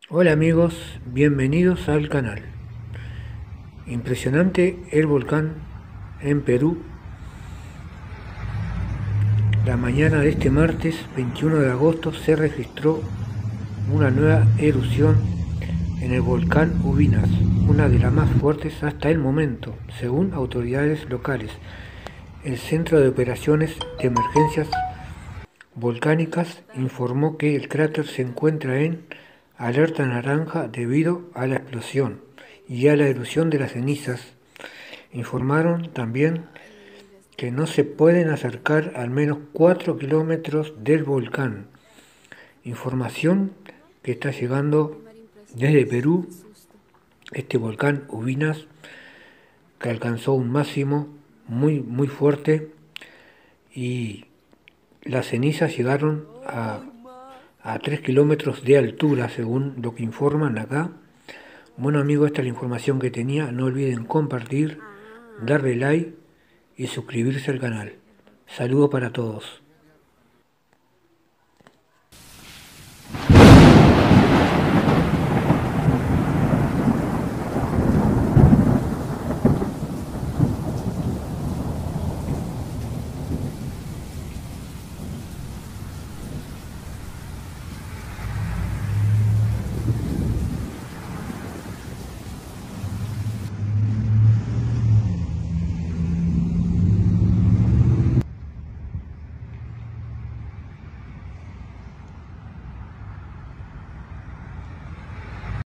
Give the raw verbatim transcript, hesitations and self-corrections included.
Hola amigos, bienvenidos al canal. Impresionante el volcán en Perú. La mañana de este martes veintiuno de agosto se registró una nueva erupción en el volcán Ubinas, una de las más fuertes hasta el momento, según autoridades locales. El Centro de Operaciones de Emergencias Volcánicas informó que el cráter se encuentra en alerta naranja debido a la explosión y a la erupción de las cenizas. Informaron también que no se pueden acercar al menos cuatro kilómetros del volcán. Información que está llegando desde Perú, este volcán Ubinas, que alcanzó un máximo muy, muy fuerte y las cenizas llegaron a, a tres kilómetros de altura, según lo que informan acá. Bueno amigos, esta es la información que tenía. No olviden compartir, darle like y suscribirse al canal. Saludos para todos.